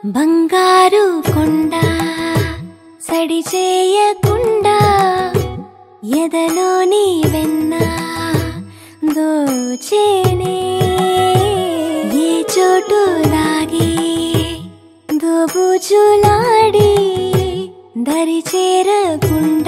బంగారు కొండ సడి చేయకుండా ఎదలోని వెన్న దోచేనే ఏ చోటు లాగే దోబుచులాడి దరి చేరకుండా